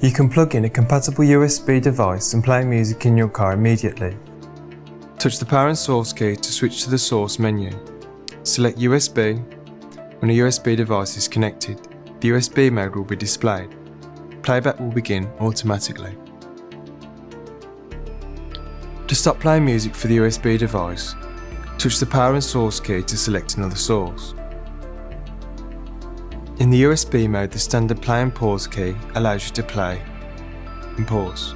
You can plug in a compatible USB device and play music in your car immediately. Touch the power and source key to switch to the source menu. Select USB. When a USB device is connected, the USB mode will be displayed. Playback will begin automatically. To stop playing music for the USB device, touch the power and source key to select another source. In the USB mode, the standard play and pause key allows you to play and pause.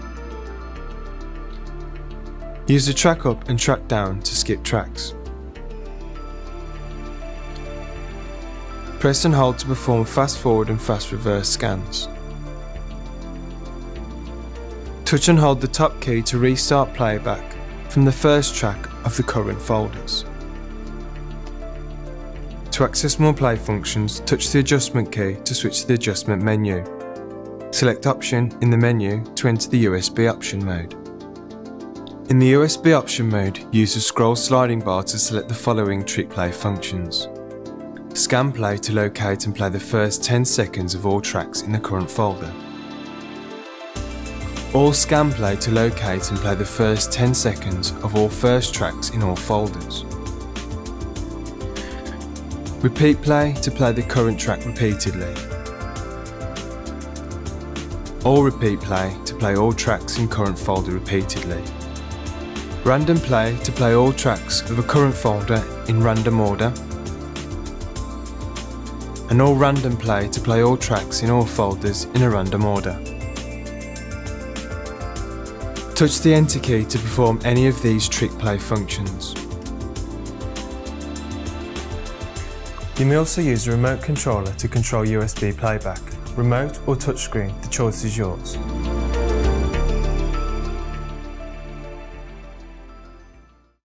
Use the track up and track down to skip tracks. Press and hold to perform fast forward and fast reverse scans. Touch and hold the top key to restart playback from the first track of the current folders. To access more play functions, touch the adjustment key to switch to the adjustment menu. Select option in the menu to enter the USB option mode. In the USB option mode, use the scroll sliding bar to select the following trick play functions. Scan play to locate and play the first 10 seconds of all tracks in the current folder. All scan play to locate and play the first 10 seconds of all first tracks in all folders. Repeat play to play the current track repeatedly. All repeat play to play all tracks in current folder repeatedly. Random play to play all tracks of a current folder in random order. And all random play to play all tracks in all folders in a random order. Touch the enter key to perform any of these trick play functions. You may also use a remote controller to control USB playback. Remote or touchscreen, the choice is yours.